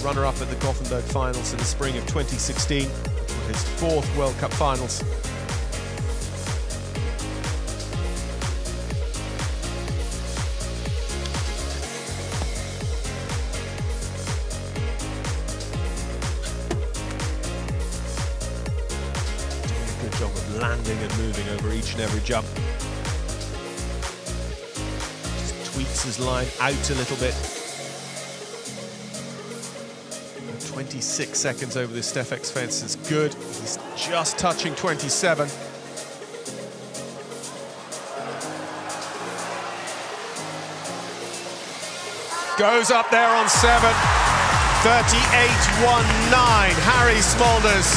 runner-up at the Gothenburg finals in the spring of 2016, his 4th World Cup finals. Doing a good job of landing and moving over each and every jump. Just tweaks his line out a little bit. 26 seconds over this Stefex fence is good. He's just touching 27. Goes up there on 7. 38.19. Harrie Smolders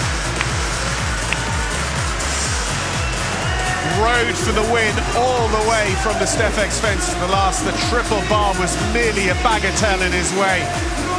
rode for the win all the way from the Stefex fence to the last. The triple bar was merely a bagatelle in his way.